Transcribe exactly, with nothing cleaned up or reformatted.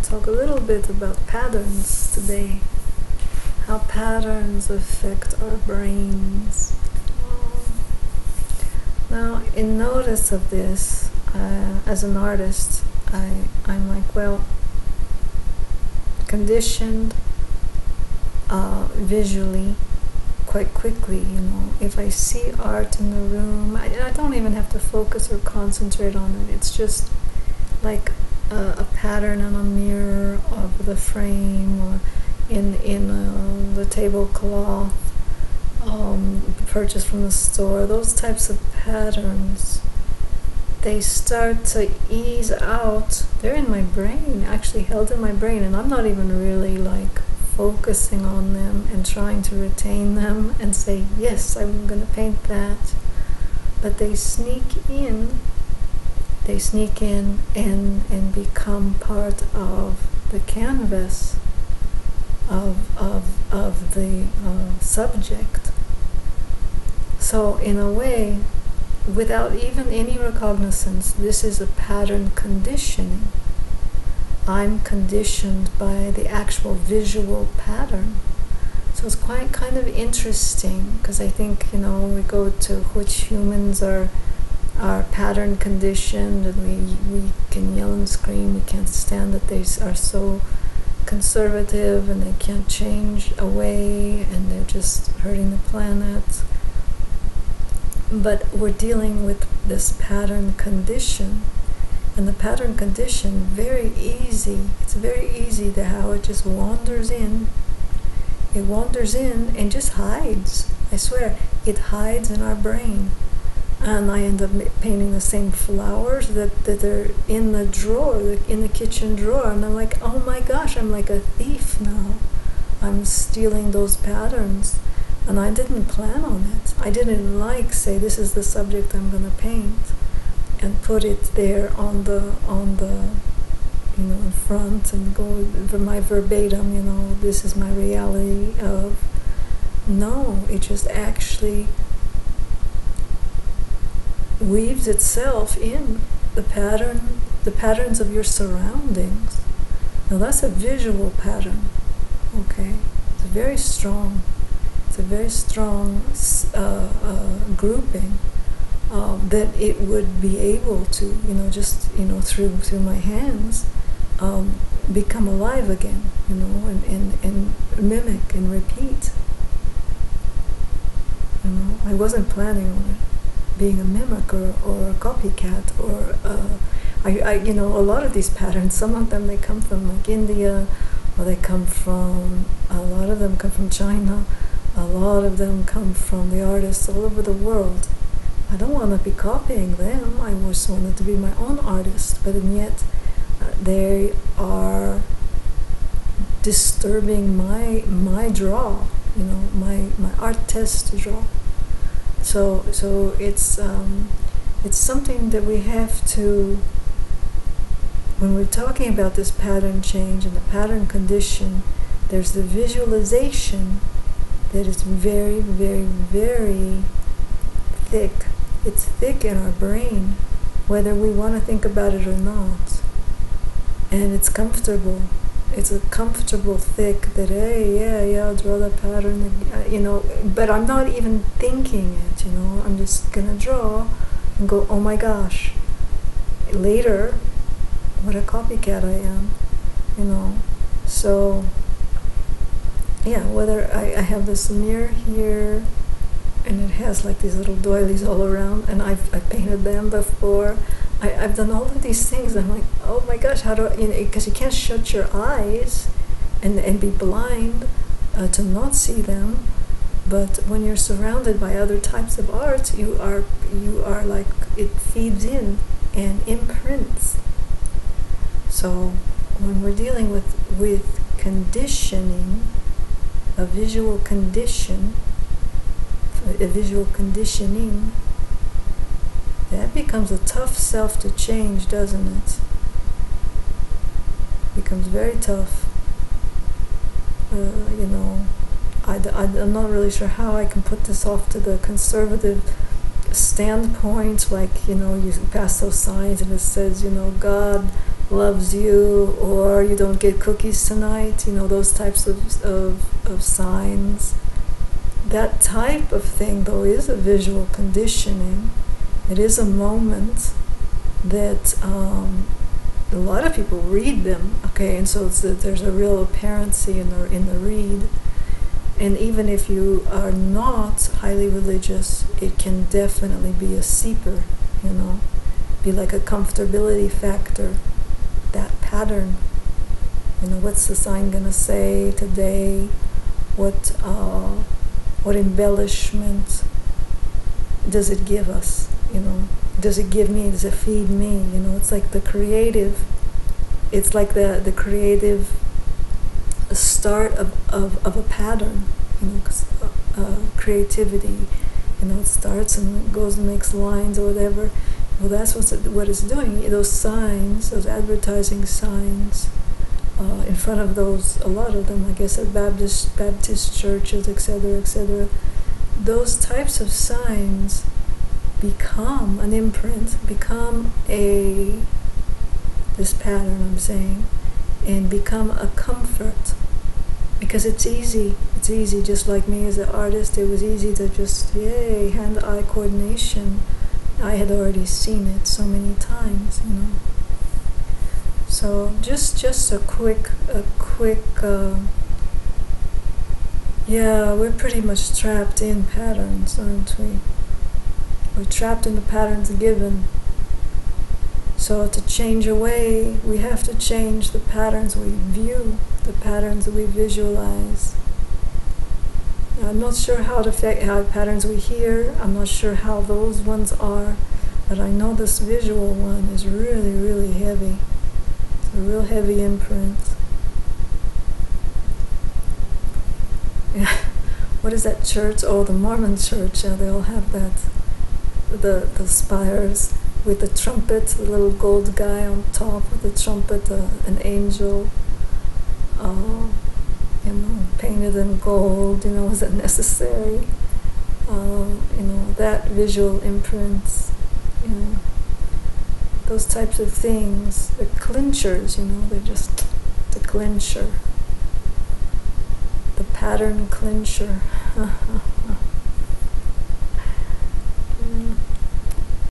talk a little bit about patterns today. How patterns affect our brains. Um, now, in notice of this, uh, as an artist, I, I'm like, well, conditioned uh, visually quite quickly, you know. If I see art in the room, I, I don't even have to focus or concentrate on it. It's just like a, a pattern on a mirror of the frame, or in in uh, the tablecloth um, purchased from the store. Those types of patterns, they start to ease out. They're in my brain, actually held in my brain, and I'm not even really like focusing on them and trying to retain them and say, yes, I'm going to paint that. But they sneak in, they sneak in and, and become part of the canvas of, of, of the uh, subject. So in a way, without even any recognizance, this is a pattern conditioning. I'm conditioned by the actual visual pattern. So it's quite kind of interesting, because I think, you know, we go to which humans are are pattern conditioned, and we, we can yell and scream, we can't stand that they are so conservative and they can't change away and they're just hurting the planet. But we're dealing with this pattern condition. And the pattern condition, very easy, it's very easy to how it just wanders in. It wanders in and just hides. I swear, it hides in our brain. And I end up painting the same flowers that, that are in the drawer, in the kitchen drawer. And I'm like, oh my gosh, I'm like a thief now. I'm stealing those patterns. And I didn't plan on it. I didn't like say, this is the subject I'm going to paint, and put it there on the on the you know in front and go for my verbatim, you know, this is my reality of. No, it just actually weaves itself in the pattern, the patterns of your surroundings. Now that's a visual pattern, okay? It's very strong. It's a very strong uh, uh, grouping. Um, that it would be able to, you know, just, you know, through through my hands, um, become alive again, you know, and, and, and mimic and repeat. You know, I wasn't planning on it being a mimic or, or a copycat or, uh, I, I, you know, a lot of these patterns, some of them, they come from like India, or they come from, a lot of them come from China, a lot of them come from the artists all over the world. I don't want to be copying them. I just wanted to be my own artist, but and yet uh, they are disturbing my my draw, you know, my my art test draw. So so it's um, it's something that we have to, when we're talking about this pattern change and the pattern condition, there's the visualization that is very, very, very thick. It's thick in our brain, whether we want to think about it or not. And it's comfortable. It's a comfortable thick that, hey, yeah, yeah, I'll draw that pattern, you know, but I'm not even thinking it, you know. I'm just going to draw and go, oh my gosh. Later, what a copycat I am, you know. So, yeah, whether I, I have this mirror here, and it has like these little doilies all around, and I've I painted them before. I, I've done all of these things. I'm like, oh my gosh, how do I, you know, because you can't shut your eyes and, and be blind uh, to not see them. But when you're surrounded by other types of art, you are you are like, it feeds in and imprints. So when we're dealing with with conditioning, a visual condition, a visual conditioning, that becomes a tough self to change, doesn't it? Becomes very tough. Uh, you know, I, I, I'm not really sure how I can put this off to the conservative standpoint, like, you know, you pass those signs and it says, you know, God loves you, or you don't get cookies tonight, you know, those types of, of, of signs. That type of thing, though, is a visual conditioning. It is a moment that um, a lot of people read them, okay, and so it's a, there's a real apparency in the, in the read. And even if you are not highly religious, it can definitely be a seeper, you know, be like a comfortability factor, that pattern. You know, what's the sign gonna say today? What uh, what embellishment does it give us? You know, does it give me? Does it feed me? You know, it's like the creative. It's like the the creative start of, of, of a pattern. You know, 'cause, uh, creativity. You know, it starts and it goes and makes lines or whatever. Well, that's what's it, what it's doing. Those signs, those advertising signs, uh, in front of those, a lot of them, I guess, at Baptist Baptist churches, et cetera, et cetera. Those types of signs become an imprint, become a this pattern. I'm saying, and become a comfort, because it's easy. It's easy, just like me as an artist. It was easy to just yay hand-eye coordination. I had already seen it so many times, you know. So just just a quick a quick uh, yeah, we're pretty much trapped in patterns, aren't we? We're trapped in the patterns given. So to change away, we have to change the patterns we view, the patterns that we visualize. I'm not sure how to affect how patterns we hear. I'm not sure how those ones are, but I know this visual one is really, really heavy. It's a real heavy imprint. Yeah. What is that church? Oh, the Mormon church. Yeah, they all have that. The the spires with the trumpet, the little gold guy on top with the trumpet, uh, an angel. Uh, you know, painted in gold, you know, is that necessary? Um, you know, that visual imprints, you know, those types of things, the clinchers, you know, they're just the clincher, the pattern clincher.